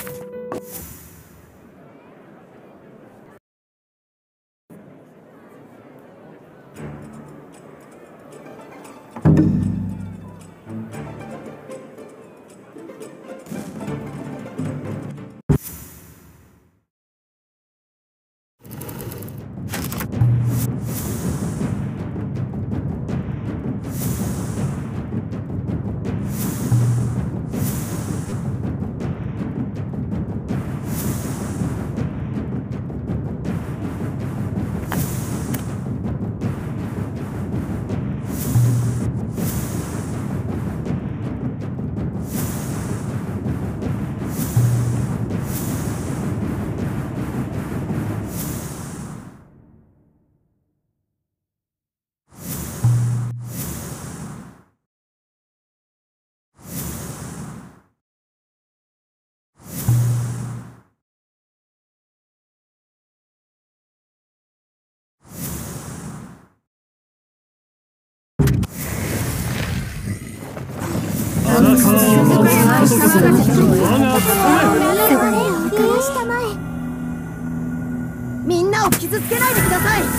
みんなを傷つけないでください。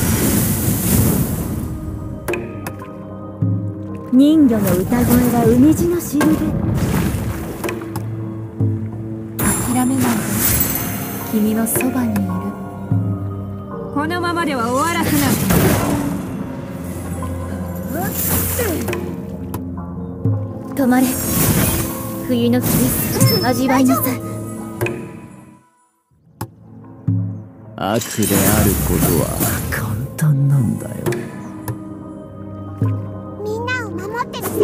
人魚の歌声は海地のしるべ。諦めないで、君のそばにいる。 このままでは終わらせない。 止まれ。冬の厳しさ味わいなさい。 悪であることは簡単なんだよ。 みんなを守ってみせ。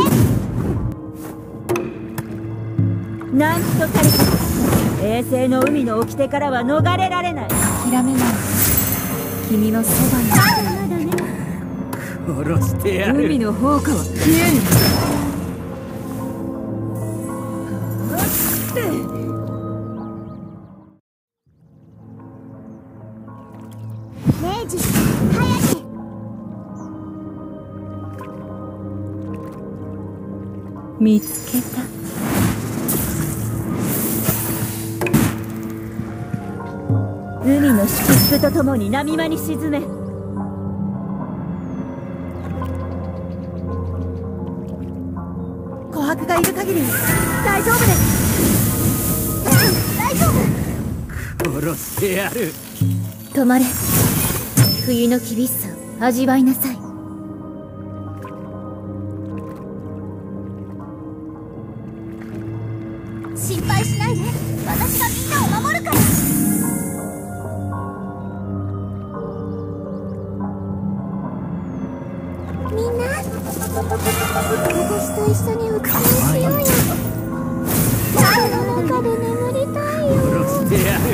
なんとかれた。衛星の海の掟からは逃れられない。諦めないで、君のそばにいる。まだね。 殺してやる。 海の砲火は消えぬ。 レイジ、早く。 見つけた。海の祝福とともに波間に沈め。 琥珀がいる限り大丈夫です。大丈夫。 殺してやる。 止まれ。冬の厳しさを味わいなさい。 心配しないで、私がみんなを守るから。みんな、私と一緒にお使いしようよ。風の中で眠りたいよ。 殺してやる。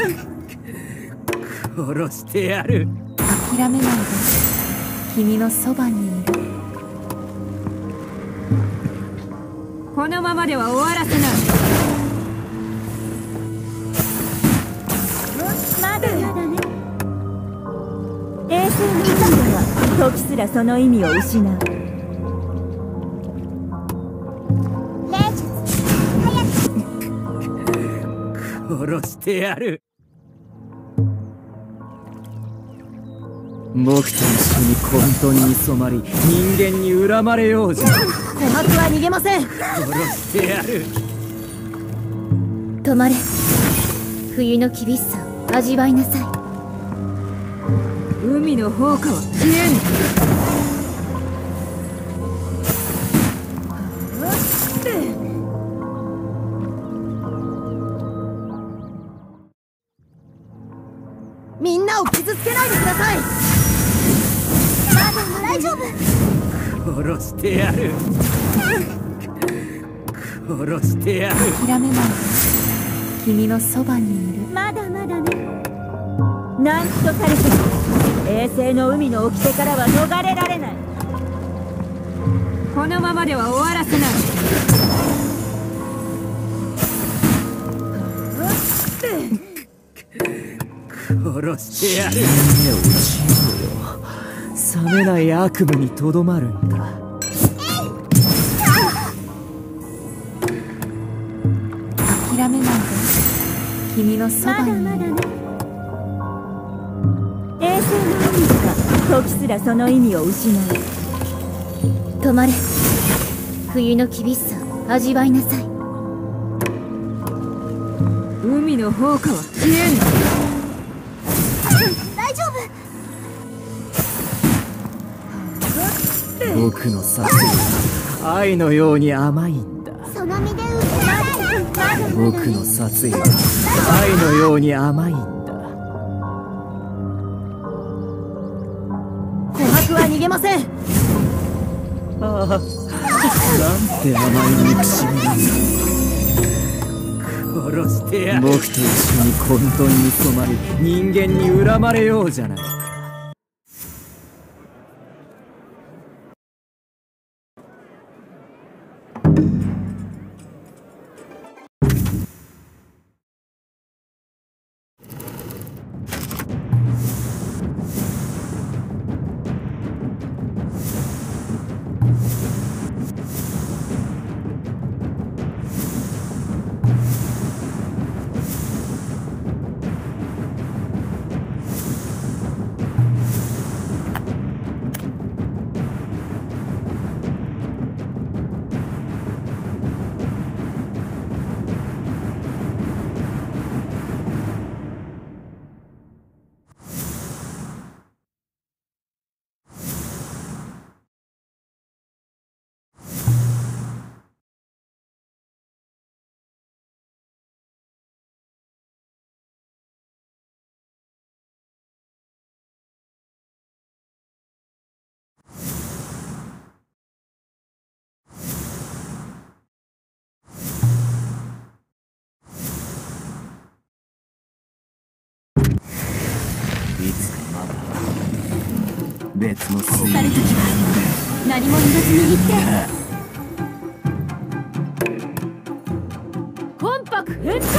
殺してやる。 諦めないで、君のそばにいる。 このままでは終わらせない。 まだね。衛星の海では時すらその意味を失う。 レイジ、早く。 殺してやる。僕と一緒に混沌に染まり人間に恨まれようじゃ。 琥珀は逃げません。 殺してやる。 止まれ。冬の厳しさを味わいなさい。 海の砲火は消えぬ。 みんなを傷つけないでください。まだ大丈夫。 殺してやる。殺してやる。 諦めないで、君のそばにいる。まだまだね。なんとされても衛星の海の掟からは逃れられない。 このままでは終わらせない。 殺してやる。目を打ちようよ。冷めない悪夢にとどまるんだ。 諦めないで、 君のそばにいる。衛星の海か時すらその意味を失う。 止まれ。冬の厳しさ味わいなさい。 海の砲火は消えん。 大丈夫。 僕の殺意は愛のように甘いんだ。 その身で受けなさい。 僕の殺意は愛のように甘いんだ。 琥珀は逃げません。 ああ、なんて甘い憎しみなんだ。殺してやる。僕と一緒に混沌に染まり人間に恨まれようじゃないか。いつかまた別の水去る時は何も言わず握って。 魂魄変更。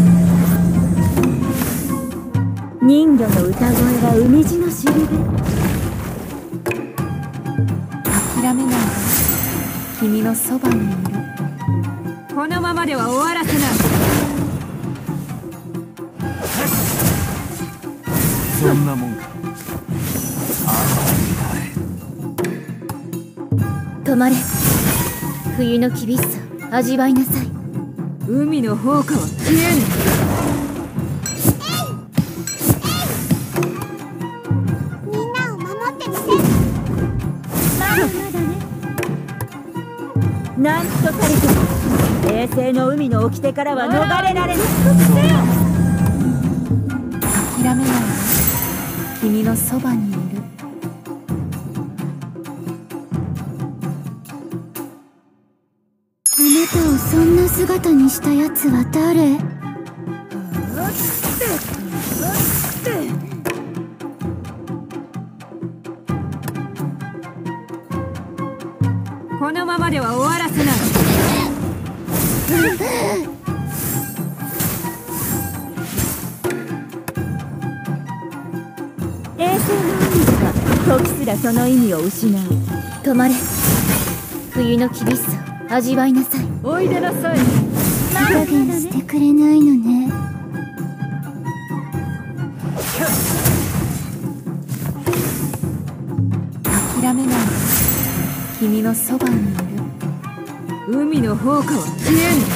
人魚の歌声が海地のしるべ。諦めないで、君のそばにいる。 このままでは終わらせない。 そんなもんか。 止まれ。冬の厳しさ味わいなさい。 海の砲火は消えん。 みんなを守ってみせ。 まだまだね。なんとされても衛星の海の掟からは逃れられない。諦めないで、君のそばにいる。 あなたをそんな姿にしたやつは誰？ このままでは終わらせない。 衛星の海か時すらその意味を失う。 止まれ。冬の厳しさ味わいなさい。 おいでなさい。 手加減してくれないのね。 諦めないで、君のそばにいる。 海の砲火は消えん。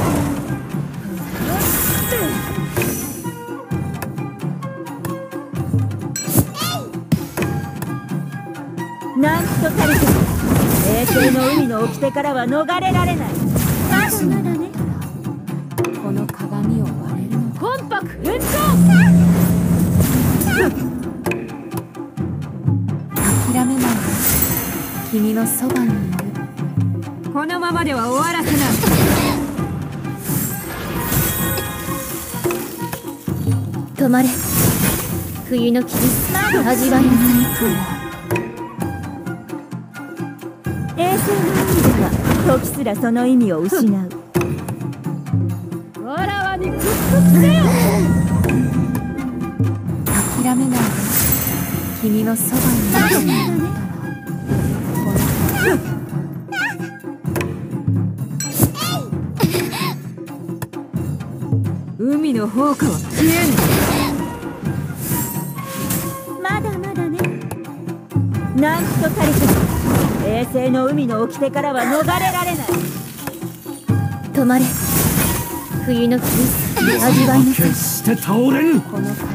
なんとされても衛星の海の掟からは逃れられない。まだまだね。この鏡を割れるの。魂魄変更。諦めないで、君のそばにいる。 このままでは終わらせない。 止まれ。冬の厳しさ味わいなさい。 衛星の海では時すらその意味を失う。 わらわに屈服せよ。 諦めないで、君のそばにいる。 海の宝華は消えん。 まだまだね。なんとたりと衛星の海の掟からは逃れられない。 止まれ。冬の厳しさ味わいなさい。 決して倒れぬ。 この鏡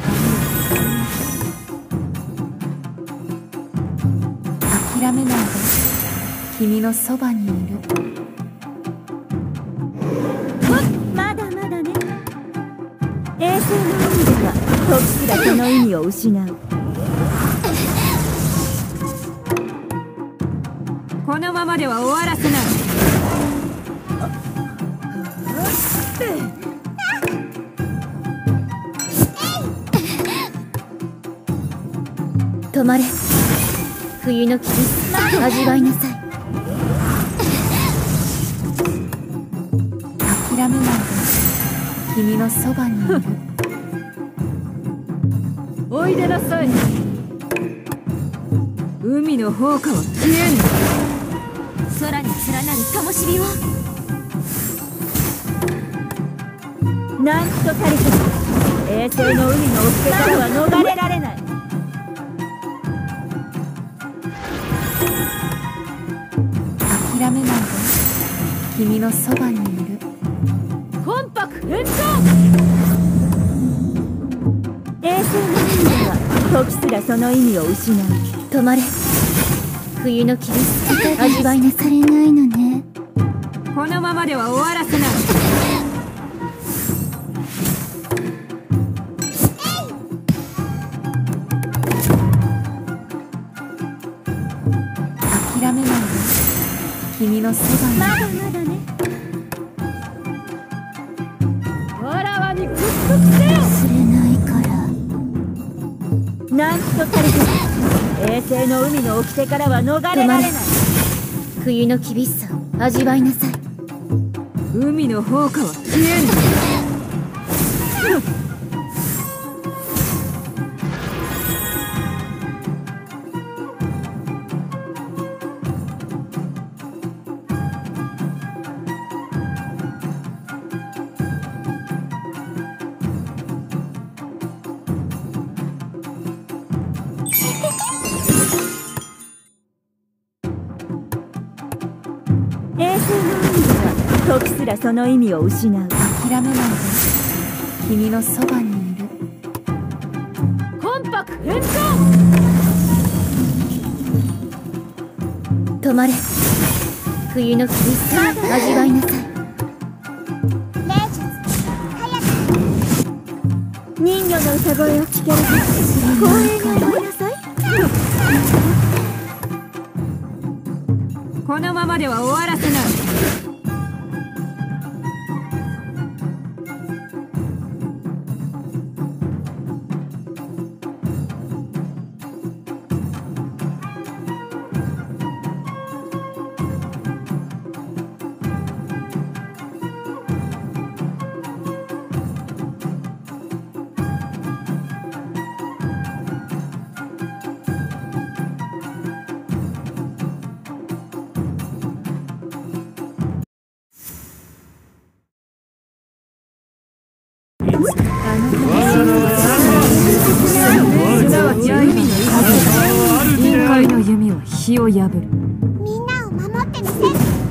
を諦めないで。君のそばにいる。 まだまだね。衛星の海では時すらその意味を失う。 このままでは終わらせない。 止まれ。冬の厳しさ味わいなさい。諦めないで。君のそばにいる。 おいでなさい。海の宝華は消えん。 空に連なる灯火を。 なんとたりと衛星の海の掟からは逃れられない。 諦めないで。君のそばにいる。 魂魄変装。衛星の海では時すらその意味を失う。 止まれ。冬の厳しさ味わいなされないのね。 このままでは終わらせない。 諦めないで。君のそばにいる。 まだまだね。わらわに屈服せよ。 忘れないから。 なんとたりと衛星の海の掟からは逃れられない。 冬の厳しさ味わいなさい。 海の宝華は消えん。 衛星の海では時すらその意味を失う。 諦めないで。君のそばにいる。 魂魄変装。 止まれ。冬の厳しさ味わいなさい。 人魚の歌声を聞けるか。光栄に思いなさい。 このままでは終わらせない。臨界の弓は火を破る。 みんなを守ってみせる。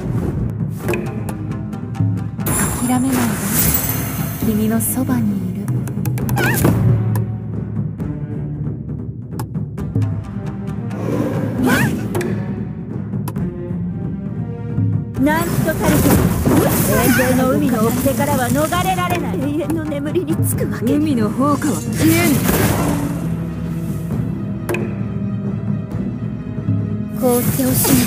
諦めないで。君のそばにいる。 なんとたりと衛星の海の掟からは逃れられない。永遠の眠りにつくわけ。 海の宝華は消えん。 放っておしない。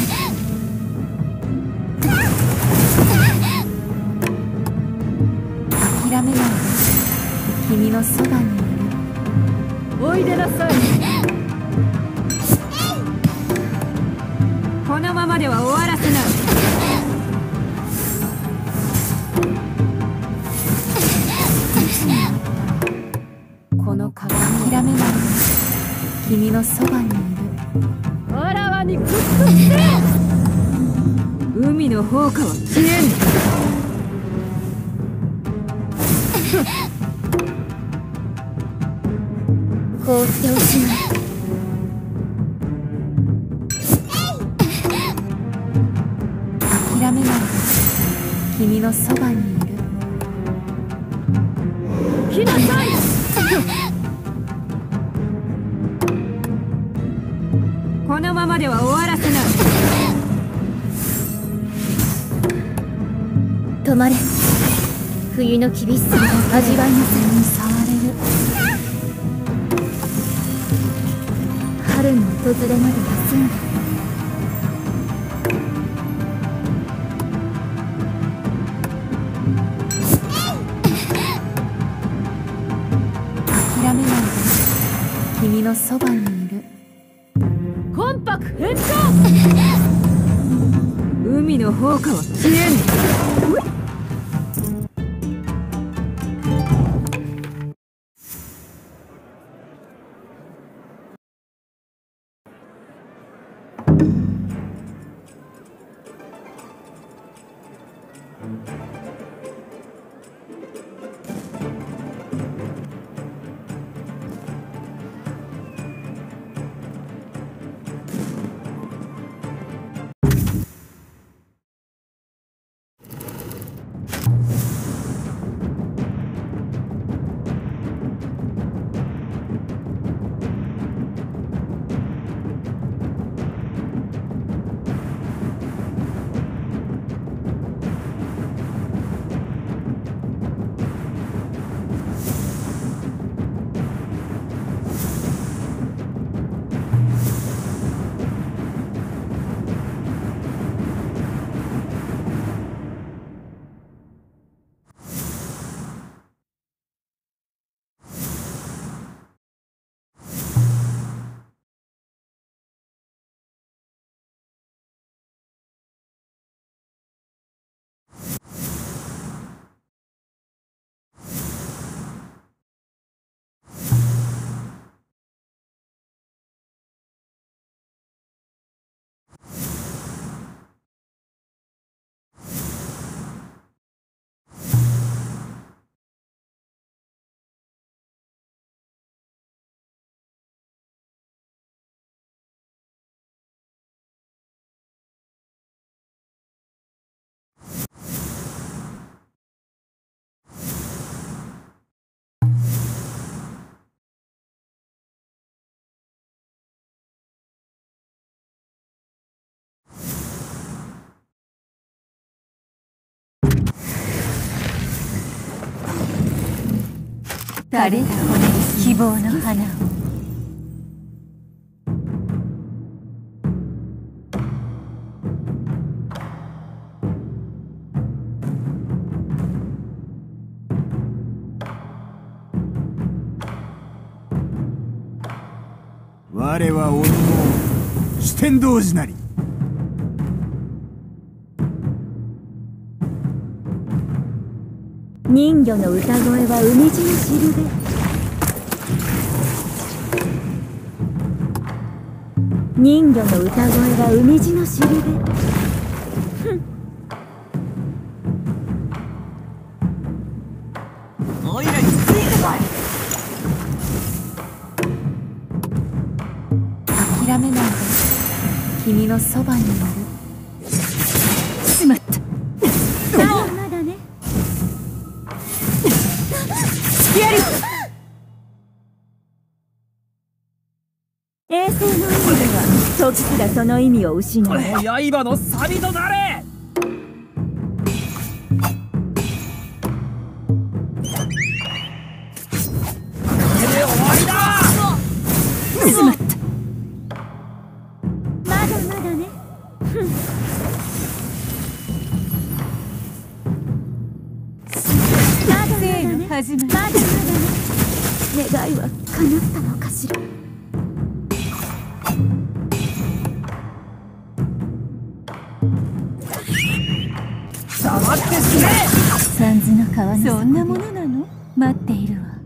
諦めないで。君のそばにいる。 おいでなさい。このままでは終わらせない。 この鏡諦めないで。君のそばにいる。 わらわに屈服せよ。 海の宝華は消えん。 っておしまい。 諦めないで、君のそばにいる。来なさい。 このままでは終わらせない。 止まれ。冬の厳しさを味わいなさい。 に触れる。 春の訪れまで休んだ。 諦めないで、君のそばにいる。魂魄変化。 海の砲火は消えん。 誰だ希望の花を。 我は鬼も四天童子なり。 人魚の歌声は海地のしるべ。人魚の歌声は海地のしるべ。 おいらについてこい。 諦めないで、君のそばにいる。しまった。まだまだね。やる。衛星の意味では時すらその意味を失う。 刃の錆となれ。これで終わりだ。 しまった。まだまだね。まだまだね。まだまだね。願いは叶ったのかしら。 黙って死ね。 三途の川のそんなものなの。待っているわ。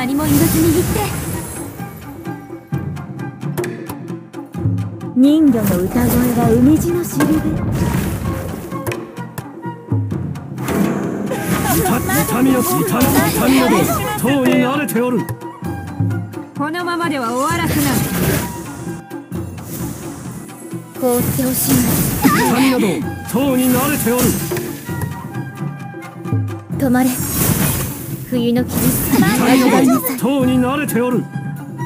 何も言わずに言って。 人魚の歌声が海地のしるべ。 痛みなどとうに慣れておる。 このままでは終わらせない。 放ってほしい痛みなどとうに慣れておる。 止まれ。冬の厳しさ痛みなどとうに慣れておる。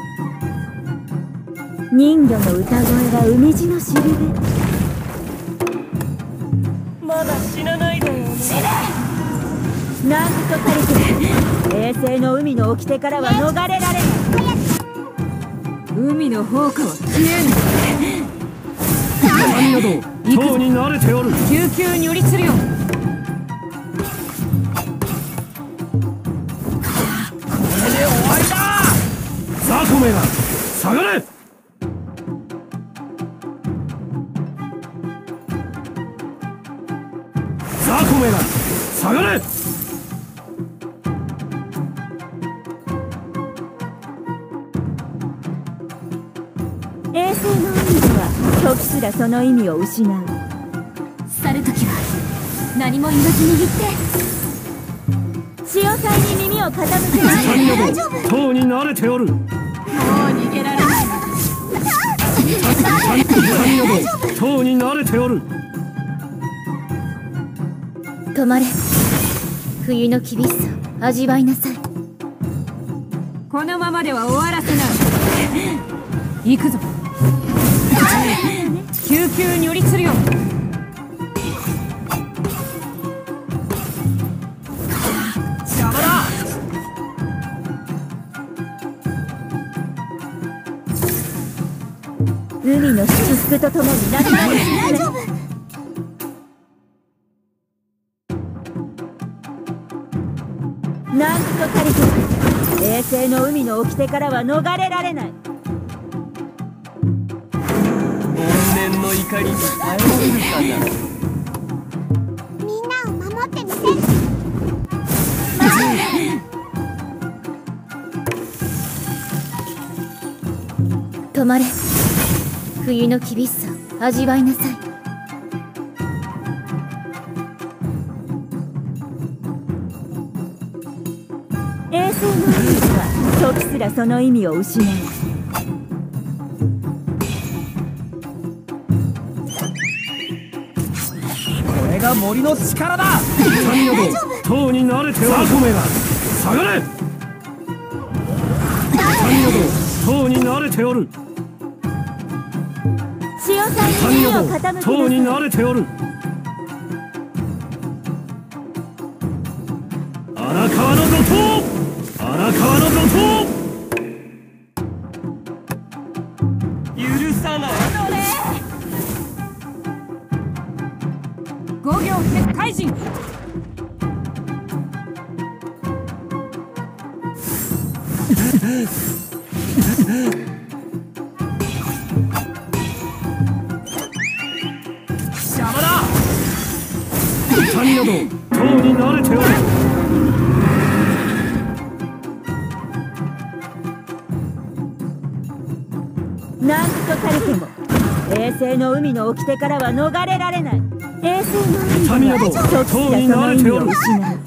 人魚の歌声が海地のしるべ。まだ死なないでよね。なんとかりて衛星の海の掟からは逃れられない。 海の砲火は消えん。 痛みなどとうに慣れておる。 救急に寄りするよ。 ザコメが下がれ。ザコメが下がれ。 衛星の海では時すらその意味を失う。 去るときは何も言わずに言って。 潮騒に耳を傾けな痛みなどとうに慣れておる。 もう逃げられない。 痛みなどとうに慣れておる。 止まれ。冬の厳しさ味わいなさい。 このままでは終わらせない。行くぞ。救急に寄りするよ。 邪魔だ。 海の祝福とともに何々 大丈夫。 なんとかりて衛星の海の掟からは逃れられない。 怨念の怒りに耐えられるかな。 みんなを守ってみて。止まれ。冬の厳しさ味わいなさい。 衛星の海は時すらその意味を失う。 これが森の力だ。 痛みなどとうに慣れておる。ザコメが下がれ。痛みなどとうに慣れておる。 潮騒痛みに耳をな傾けどとうになさい。 慣れておる。荒川の怒涛。荒川の怒涛。 許さない。 5秒撤回陣。 邪魔だ。痛みなどとうに慣れておる。 なんとかりても衛星の海の掟からは逃れられない。衛星の海は時すらその意味を失う。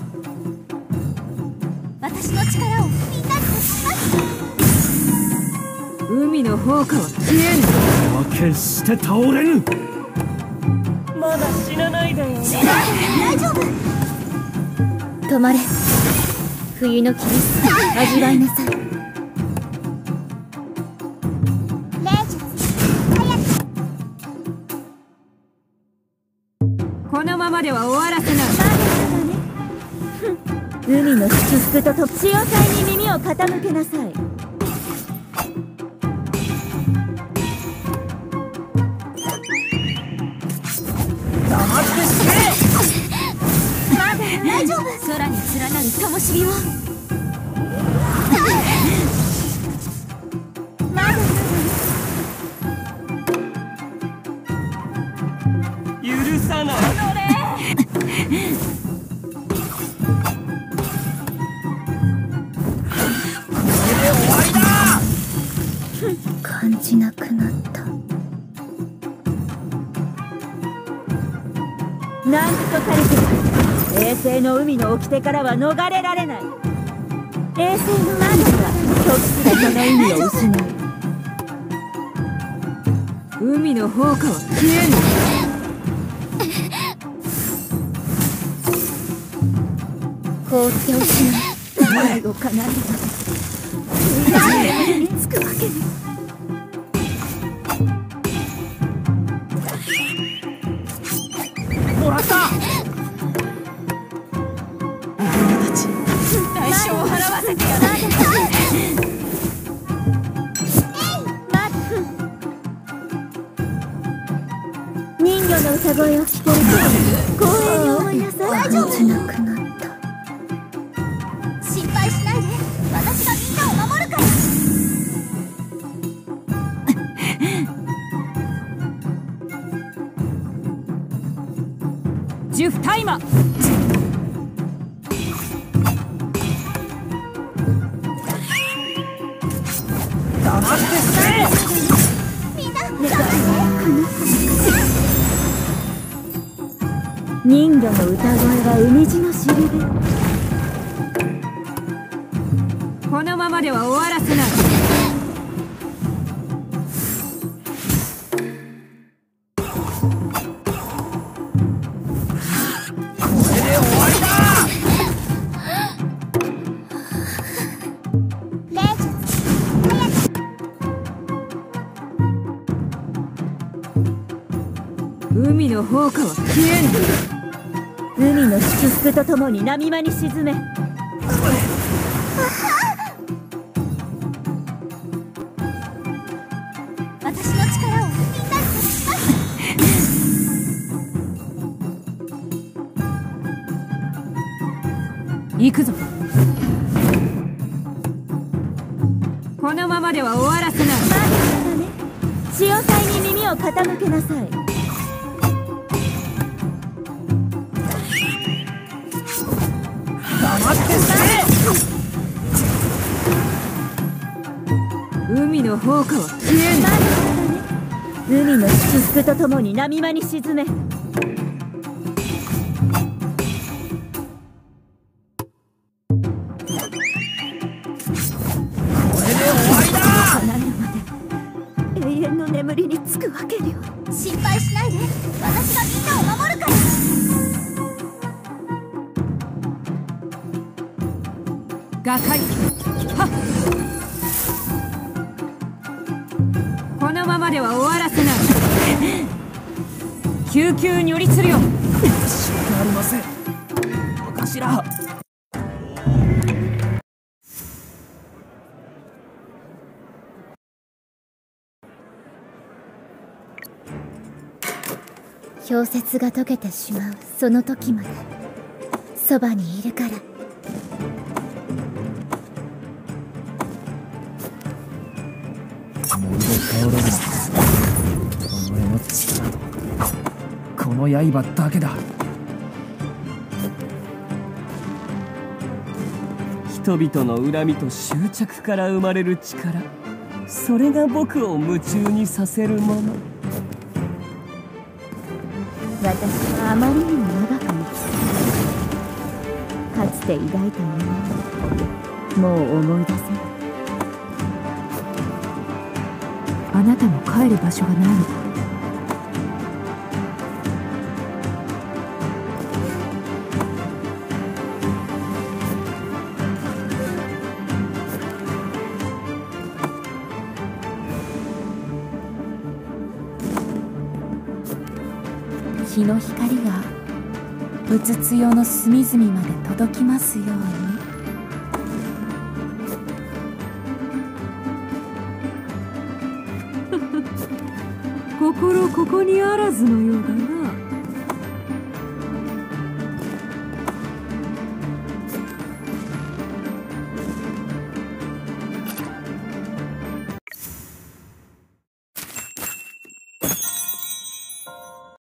私の力をみんなに貸します。 海の砲火は消えん。 は決して倒れぬ。 まだ死なないでよね。 大丈夫。止まれ。冬の厳しさ味わいなさい。 このままでは終わらせない。 海の祝福と潮騒に耳を傾けなさい。 黙ってしれ。 まだ大丈夫。空に連なる灯火を。まだ許さない。 しなくなった。 なんとカリスマ、衛星の海の掟からは逃れられない。衛星の海は時すらその意味を失う。 海の砲火は消えぬ。 放っておしない。 願いを叶えるまでにつくわけに。 もらった。 代償を払わせてやる。 人魚の歌声を聞けると光栄に思いなさい。 大丈夫。なくなった。心配しないで。私がみんなを守るから。 ジュフタイマ。 黙って捨て。 みんな頑張人魚の歌声は海地のしるべ。 このままでは終わらせない。 これで終わりだ。 海の砲火は消えぬ。 海の祝福とともに波間に沈め。 私の力をみんなに貸します。 行くぞ。このままでは終わらせない。 まだまだね。潮騒に耳を傾けなさい。 黙って捨て。 海の砲火は消えぬ。 まだまだね。海の祝福とともに波間に沈め。叶えるまで永遠の眠りにつくわけには。 心配しないで。私がみんなを守るから。 瓦解。はっ。このままでは終わらせない。救急如律令。 仕方ありません。お頭。 氷雪が溶けてしまうその時までそばにいるから。 もう頼れるのは己の力とこの刃だけだ。人々の恨みと執着から生まれる力、それが僕を夢中にさせるもの。 私はあまりにも長く生きすぎかつて抱いた夢をもう思い出せない。 あなたも帰る場所がないのか。 日の光がうつつよの隅々まで届きますように。 心ここにあらずのようだな。